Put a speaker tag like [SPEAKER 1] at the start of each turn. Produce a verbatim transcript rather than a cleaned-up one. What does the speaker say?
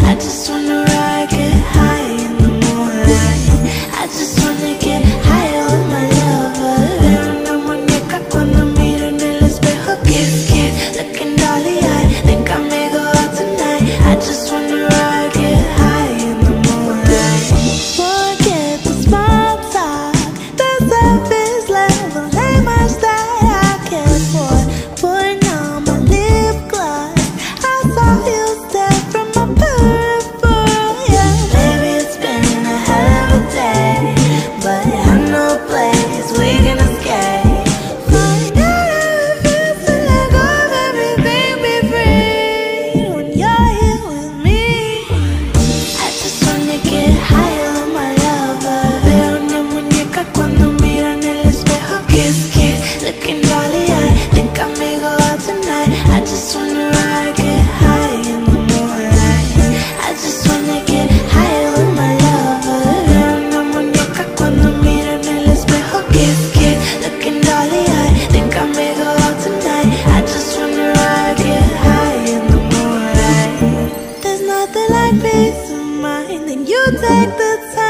[SPEAKER 1] I just wanna ride, get high in the moonlight. I just wanna get higher with my lover. Veo una muñeca cuando miro en el espejo. Kiss, kiss, looking dolly, I think I may go out tonight. I just wanna ride, get high in the moonlight. Forget the small talk, the surface level, ain't much that I care for. Putting on my lip gloss, I saw you step from my peripheral, yeah. Baby, it's been a hell of a day, but I know a place we can escape. Find out how it feels to let go of everything, be free when you're here with me. I just wanna get higher with my lover. Veo una muñeca cuando miro en el espejo. Kiss, kiss, looking dolly, I think I may go out tonight. I just wanna ride, get high in the moonlight. I just wanna get higher with my lover. Veo una muñeca cuando miro en el espejo. Kiss, kiss, looking dolly, I think I may go out tonight. I just wanna ride, get high in the moonlight. There's nothing like peace of mind, and you take the time